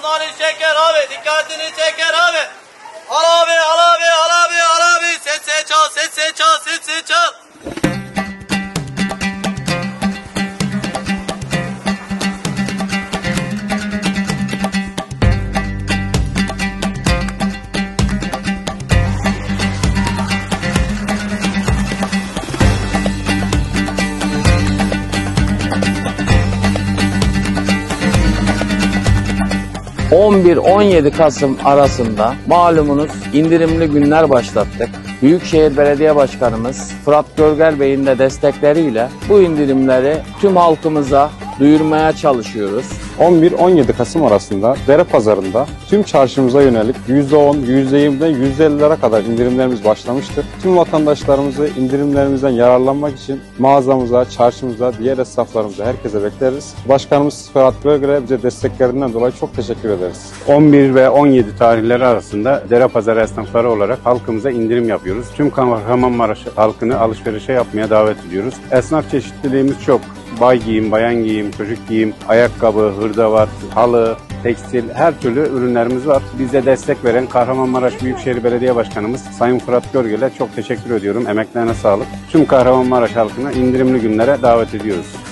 Sandalye çeker abi. Dikkatini çeker abi. Al abi, al abi, al abi, al abi. Sesi çal, sesi çal, sesi çal. ...11-17 Kasım arasında malumunuz indirimli günler başlattık. Büyükşehir Belediye Başkanımız Fırat Görgel Bey'in de destekleriyle bu indirimleri tüm halkımıza duyurmaya çalışıyoruz. 11-17 Kasım arasında dere pazarında tüm çarşımıza yönelik %10, %20'den %50'lere kadar indirimlerimiz başlamıştır. Tüm vatandaşlarımızı indirimlerimizden yararlanmak için mağazamıza, çarşımıza, diğer esnaflarımıza herkese bekleriz. Başkanımız Fırat Görgel'e bize desteklerinden dolayı çok teşekkür ederiz. 11 ve 17 tarihleri arasında dere pazarı esnafları olarak halkımıza indirim yapıyoruz. Tüm Kahramanmaraş halkını alışverişe yapmaya davet ediyoruz. Esnaf çeşitliliğimiz çok. Bay giyim, bayan giyim, çocuk giyim, ayakkabı, hırdavat, halı, tekstil, her türlü ürünlerimiz var. Bize destek veren Kahramanmaraş Büyükşehir Belediye Başkanımız Sayın Fırat Görgel'e çok teşekkür ediyorum. Emeklerine sağlık. Tüm Kahramanmaraş halkını indirimli günlere davet ediyoruz.